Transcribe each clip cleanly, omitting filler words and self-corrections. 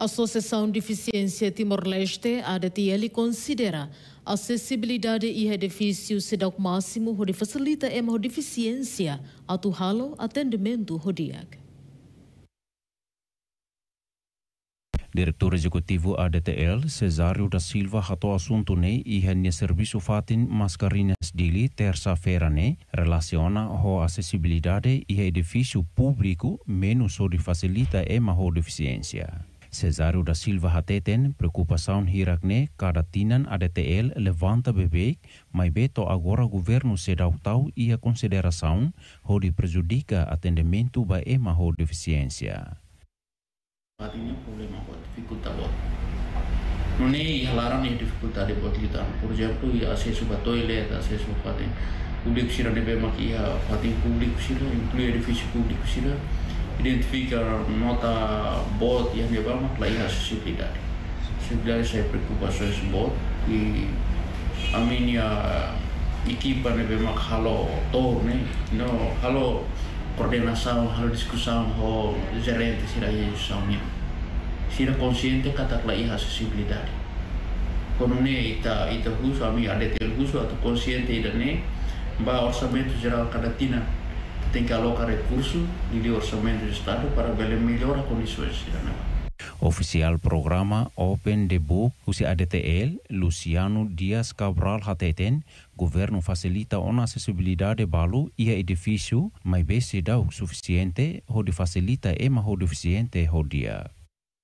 Associação Deficiência Timor-Leste, ADTL, considera a acessibilidade e edifício ser o máximo onde facilita a deficiência a halo atendimento hodiak. Diretor Executivo ADTL, Cesário da Silva, ratou assunto ne e hanya serviço fatin mascarinhas dili terça-feira ne relaciona a acessibilidade e edifício público menos onde facilita a deficiência. Cesário da Silva hateten preocupação hirakne cada tinan ADTL levanta bebê, mas beto agora governo sedautau e a consideração onde prejudica atendimento ba ema deficiência. Artinya problema buat dificultad buat. Nune ya larang ya dificultad buat kita. Por ejemplo ya accesso a toilet, accesso a fatin public sira de bema que ya fatin public sira, inclui edifício público sira, identifica nota bot yang dia bama lá ya acessibilidade. Acessibilidade saya preocupações bot e a minha equipa de bema halo tor ne, no halo coordenação, halo discussão, o gerente sira soalnya. Sira consciente kata lai acessibilidade. Quando ne ita husu ami ADTL husu atau consciente ida ne ba orçamento geral cada tina tem que alocar recurso de orçamento do estado para melhorar condições sira na. Oficial programa Open the Book usi ADTL, Luciano Dias Cabral hateten, governo facilita uma acessibilidade balu e edifício, mas bese dau suficiente onde facilita ema deficiente dia.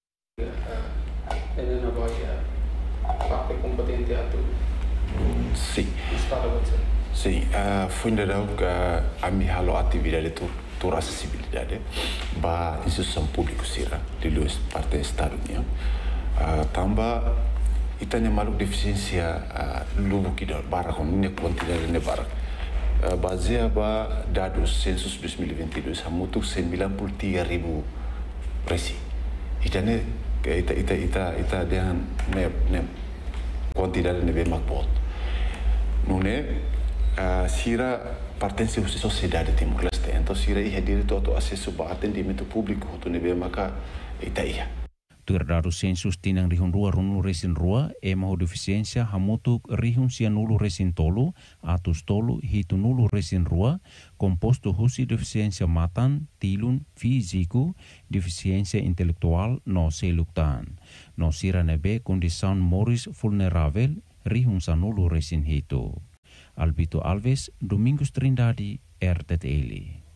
Ele não vai parte competente a tudo. Sim. Estado pode ser. Sim, foi ainda a minha atividade toda acessibilidade ba instituição pública sira de luas parte estado nia tamba itanya maluk deficiência lubu kidal barak ne quantidade ne barak baseia ba dados census 2022 hamutuk 93,000 presi itane ita dengan ne quantidade ne bemak bot nune sira pertence à sociedade Timor-Leste, então sira ia direito ao acesso ao atendimento público tu nebe maka itaia. Tuerdaru sensus tinang rihun rua runu resin rua ema deficiência hamutuk rihun sianulu resin tolu atus tolu hitu nulu resin rua composto husi deficiência matan tilun físico deficiência intelectual no seluktan no sira nebe condição moris vulnerável rihun sanulu resin hitu. Albito Alves, Domingos Trindade, RTTL.